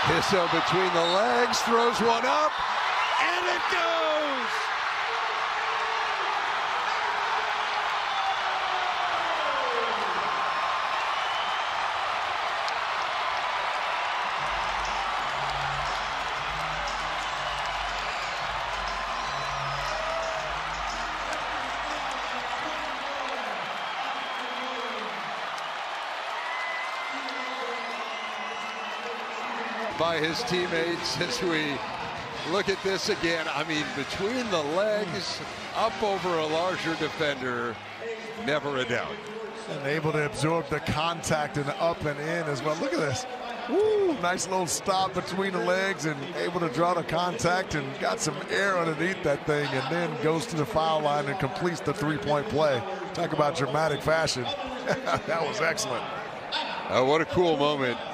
Izzo between the legs, throws one up, and it goes! By his teammates as we look at this again. I mean, between the legs, up over a larger defender, never a doubt. And able to absorb the contact and up and in as well. Look at this. Woo, nice little stop between the legs and able to draw the contact and got some air underneath that thing and then goes to the foul line and completes the three-point play. Talk about dramatic fashion. That was excellent. What a cool moment.